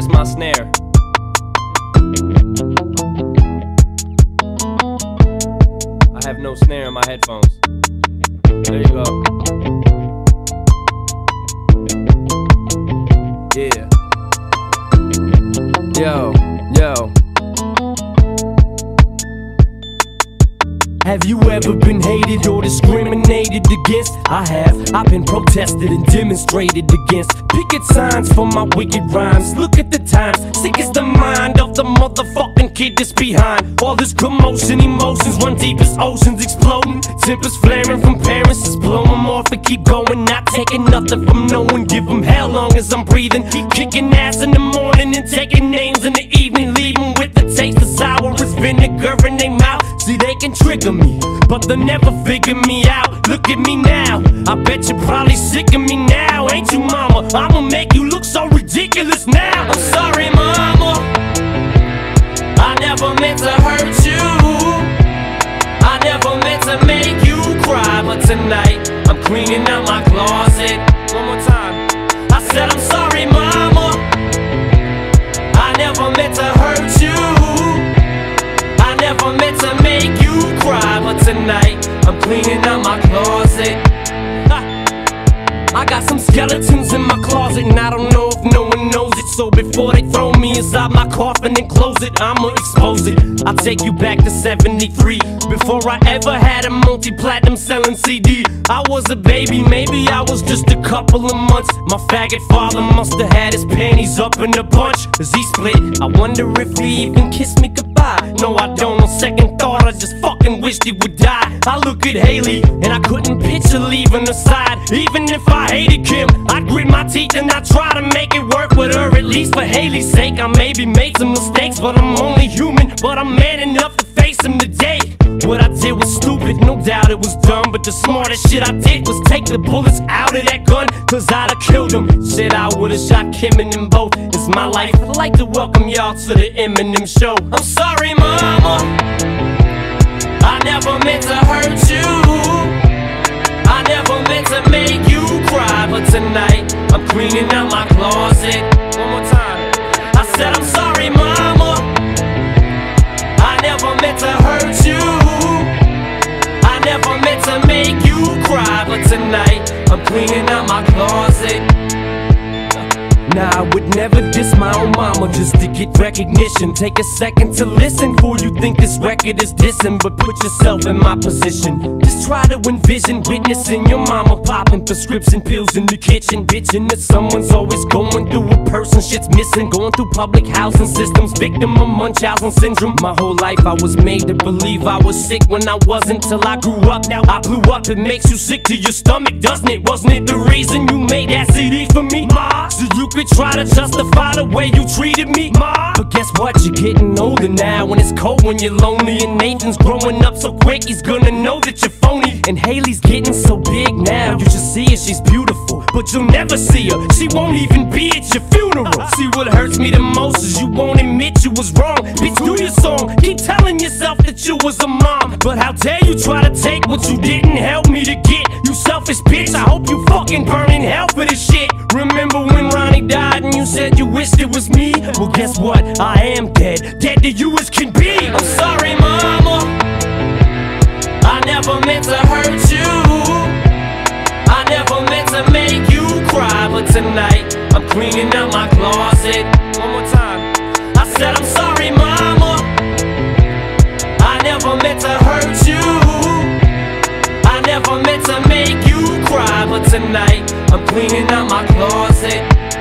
Where's my snare? I have no snare in my headphones. There you go. Yeah. Yo. Have you ever been hated or discriminated against? I have. I've been protested and demonstrated against. Picket signs for my wicked rhymes. Look at the times. Sick is the mind of the motherfucking kid that's behind all this commotion. Emotions run deep as oceans exploding. Tempers flaring from parents. Just blow them off and keep going. Not taking nothing from no one. Give them hell long as I'm breathing. Keep kicking ass in the morning and taking names in the evening. Leave them with the taste of sour as vinegar in their mouth. See, they can trigger me, but they'll never figure me out. Look at me now, I bet you're probably sick of me now. Ain't you, mama? I'ma make you look so ridiculous now. I'm sorry, mama, I never meant to hurt you. I never meant to make you cry. But tonight, I'm cleaning out my closet. One more time. I said I'm sorry, mama, I never meant to hurt you. I never meant to make you cry, but tonight I'm cleaning out my closet. I got some skeletons in my closet, and I don't know if no one knows it. So before they throw me inside my coffin and close it, I'ma expose it. I'll take you back to 73, before I ever had a multi-platinum selling CD. I was a baby, maybe I was just a couple of months. My faggot father must have had his panties up in a bunch, cause he split. I wonder if he even kissed me goodbye. No, I don't. On second thought, I just fucking wished he would die. I look at Haley, and I couldn't picture leaving her side. Even if I hated Kim, I'd grit my teeth and I'd try to make it work with her. At least for Haley's sake, I maybe made some mistakes, but I'm only human. But I'm man enough to face them today. What I did was stupid, no doubt it was dumb, but the smartest shit I did was take the bullets out of that gun, cause I'd have killed him. Shit, I would've shot Kim and them both. It's my life. I'd like to welcome y'all to the Eminem show. I'm sorry, mama, I never meant to hurt you. I never meant to make you cry, but tonight I'm cleaning out my closet. One more time. I said I'm sorry, mama, I never meant to hurt you. I never meant to make you cry, but tonight I'm cleaning out my closet. Nah, I would never diss my own mama just to get recognition. Take a second to listen before you think this record is dissing, but put yourself in my position. Just try to envision witnessing your mama popping prescription pills in the kitchen, bitching that someone's always going through a person shit's missing. Going through public housing systems, victim of Munchausen syndrome. My whole life I was made to believe I was sick when I wasn't, till I grew up. Now I blew up. It makes you sick to your stomach, doesn't it? Wasn't it the reason you made that CD for me, ma? So you could try to justify the way you treated me, ma. But guess what? You're getting older now, when it's cold, when you're lonely. And Nathan's growing up so quick, he's gonna know that you're phony. And Haley's getting so big now, you should see her, she's beautiful, but you'll never see her. She won't even be at your funeral. See, what hurts me the most is you won't admit you was wrong. Bitch, do your song, keep telling yourself that you was a mom, but how dare you try to take what you didn't help me to get. You selfish bitch, I hope you fucking burn in hell for this shit. Remember when Ronnie died and you said you wished it was me? Well, guess what? I am dead, dead to you as can be. I'm sorry, mama, I never meant to hurt you. I never meant to make you cry, but tonight I'm cleaning out my closet. One more time. I said I'm sorry, mama, I never meant to hurt you. I never meant to make you cry, but tonight I'm cleaning out my closet.